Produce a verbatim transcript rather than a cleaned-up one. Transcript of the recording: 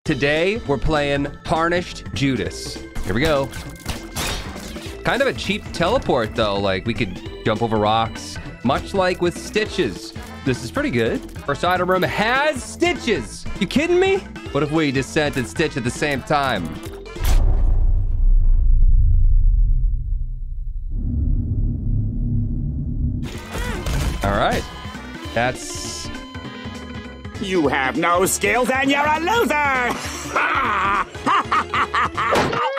Today, we're playing Tarnished Judas. Here we go. Kind of a cheap teleport, though. Like, we could jump over rocks, much like with Stitches. This is pretty good. First item room has Stitches. You kidding me? What if we descent and Stitch at the same time? All right. That's... You have no skills and you're a loser!